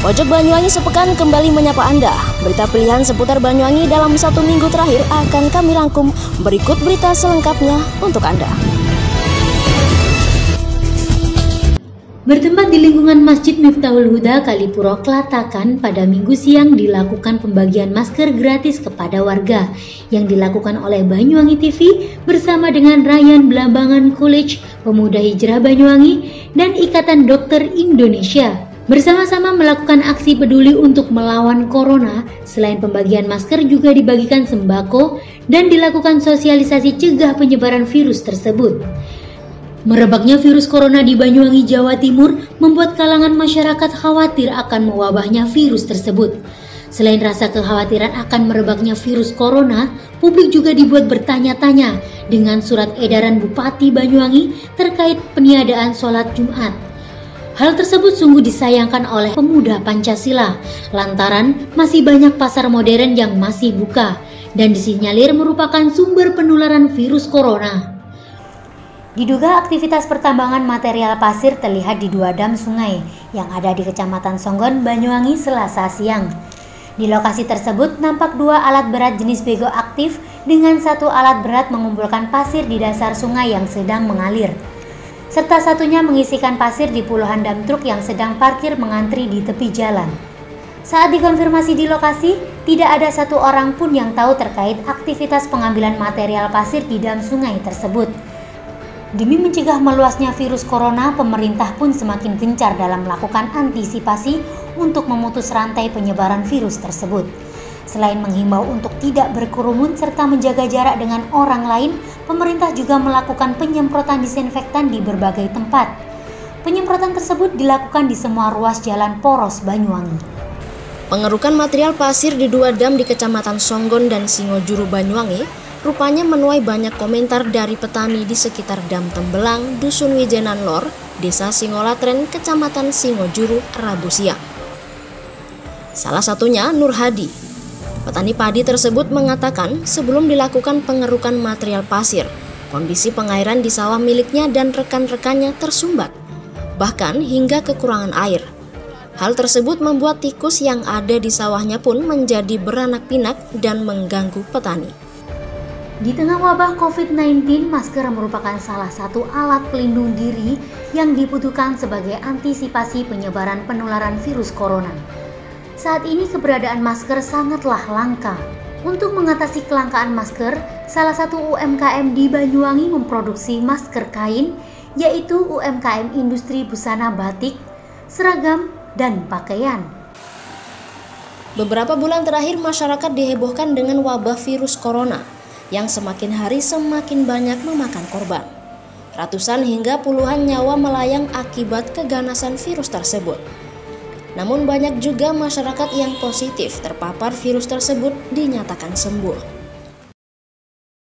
Pojok Banyuwangi Sepekan kembali menyapa Anda. Berita pilihan seputar Banyuwangi dalam 1 minggu terakhir akan kami rangkum. Berikut berita selengkapnya untuk Anda. Bertempat di lingkungan Masjid Miftahul Huda, Kalipuro, Klatakan, pada Minggu siang dilakukan pembagian masker gratis kepada warga yang dilakukan oleh Banyuwangi TV bersama dengan Ryan Blambangan College, Pemuda Hijrah Banyuwangi, dan Ikatan Dokter Indonesia. Bersama-sama melakukan aksi peduli untuk melawan corona. Selain pembagian masker juga dibagikan sembako dan dilakukan sosialisasi cegah penyebaran virus tersebut. Merebaknya virus corona di Banyuwangi, Jawa Timur membuat kalangan masyarakat khawatir akan mewabahnya virus tersebut. Selain rasa kekhawatiran akan merebaknya virus corona, publik juga dibuat bertanya-tanya dengan surat edaran Bupati Banyuwangi terkait peniadaan sholat Jumat. Hal tersebut sungguh disayangkan oleh pemuda Pancasila, lantaran masih banyak pasar modern yang masih buka dan disinyalir merupakan sumber penularan virus corona. Diduga aktivitas pertambangan material pasir terlihat di 2 dam sungai yang ada di Kecamatan Songgon, Banyuwangi, Selasa siang. Di lokasi tersebut nampak 2 alat berat jenis bego aktif dengan 1 alat berat mengumpulkan pasir di dasar sungai yang sedang mengalir, serta satunya mengisikan pasir di puluhan dam truk yang sedang parkir mengantri di tepi jalan. Saat dikonfirmasi di lokasi, tidak ada 1 orang pun yang tahu terkait aktivitas pengambilan material pasir di dam sungai tersebut. Demi mencegah meluasnya virus corona, pemerintah pun semakin gencar dalam melakukan antisipasi untuk memutus rantai penyebaran virus tersebut. Selain menghimbau untuk tidak berkerumun serta menjaga jarak dengan orang lain, pemerintah juga melakukan penyemprotan disinfektan di berbagai tempat. Penyemprotan tersebut dilakukan di semua ruas jalan poros Banyuwangi. Pengerukan material pasir di 2 dam di Kecamatan Songgon dan Singojuru, Banyuwangi rupanya menuai banyak komentar dari petani di sekitar Dam Tembelang, Dusun Wijenan Lor, Desa Singolatren, Kecamatan Singojuru, Rabu siang. Salah satunya Nur Hadi. Petani padi tersebut mengatakan sebelum dilakukan pengerukan material pasir, kondisi pengairan di sawah miliknya dan rekan-rekannya tersumbat, bahkan hingga kekurangan air. Hal tersebut membuat tikus yang ada di sawahnya pun menjadi beranak pinak dan mengganggu petani. Di tengah wabah COVID-19, masker merupakan salah satu alat pelindung diri yang dibutuhkan sebagai antisipasi penyebaran penularan virus corona. Saat ini keberadaan masker sangatlah langka. Untuk mengatasi kelangkaan masker, salah satu UMKM di Banyuwangi memproduksi masker kain, yaitu UMKM Industri Busana Batik, Seragam, dan Pakaian. Beberapa bulan terakhir masyarakat dihebohkan dengan wabah virus corona yang semakin hari semakin banyak memakan korban. Ratusan hingga puluhan nyawa melayang akibat keganasan virus tersebut. Namun banyak juga masyarakat yang positif terpapar virus tersebut dinyatakan sembuh.